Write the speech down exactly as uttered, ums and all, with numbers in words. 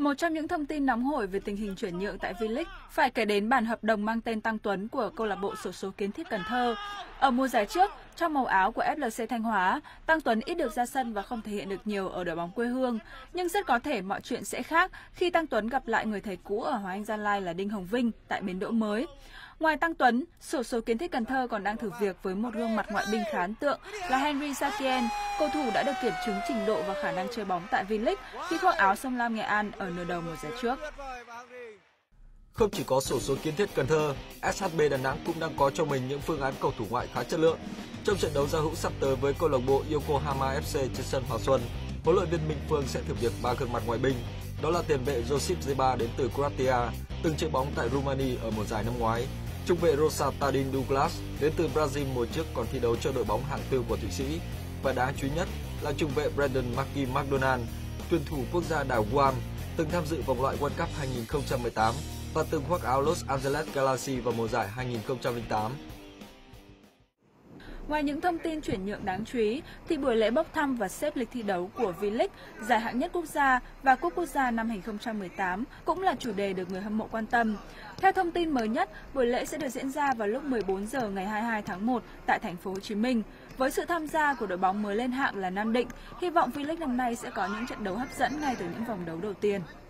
Một trong những thông tin nóng hổi về tình hình chuyển nhượng tại V-League phải kể đến bản hợp đồng mang tên Tăng Tuấn của câu lạc bộ xổ số Kiến Thiết Cần Thơ. Ở mùa giải trước, trong màu áo của ép lờ xê Thanh Hóa, Tăng Tuấn ít được ra sân và không thể hiện được nhiều ở đội bóng quê hương. Nhưng rất có thể mọi chuyện sẽ khác khi Tăng Tuấn gặp lại người thầy cũ ở Hoàng Anh Gia Lai là Đinh Hồng Vinh tại bến đỗ mới. Ngoài Tăng Tuấn, xổ số Kiến Thiết Cần Thơ còn đang thử việc với một gương mặt ngoại binh khá ấn tượng là Henry Sakien. Cầu thủ đã được kiểm chứng trình độ và khả năng chơi bóng tại V-League khi khoác áo Sông Lam Nghệ An ở nửa đầu mùa giải trước. Không chỉ có xổ số Kiến Thiết Cần Thơ, ét hát bê Đà Nẵng cũng đang có cho mình những phương án cầu thủ ngoại khá chất lượng. Trong trận đấu giao hữu sắp tới với câu lạc bộ Yokohama ép xê trên sân Hòa Xuân, huấn luyện viên Minh Phương sẽ thử việc ba gương mặt ngoại binh. Đó là tiền vệ Josip Zeba đến từ Croatia, từng chơi bóng tại Rumani ở mùa giải năm ngoái. Trung vệ Rosa Tadin Douglas đến từ Brazil mùa trước còn thi đấu cho đội bóng hạng tư của Thụy Sĩ. Và đáng chú ý nhất là trung vệ Brandon Marky McDonald, tuyển thủ quốc gia đảo Guam, từng tham dự vòng loại World Cup hai nghìn không trăm mười tám và từng khoác áo Los Angeles Galaxy vào mùa giải hai nghìn không trăm lẻ tám. Ngoài những thông tin chuyển nhượng đáng chú ý, thì buổi lễ bốc thăm và xếp lịch thi đấu của V-League, giải hạng nhất quốc gia và cúp quốc gia năm hai nghìn không trăm mười tám cũng là chủ đề được người hâm mộ quan tâm. Theo thông tin mới nhất, buổi lễ sẽ được diễn ra vào lúc mười bốn giờ ngày hai mươi hai tháng một tại thành phố Hồ Chí Minh. Với sự tham gia của đội bóng mới lên hạng là Nam Định, hy vọng V-League năm nay sẽ có những trận đấu hấp dẫn ngay từ những vòng đấu đầu tiên.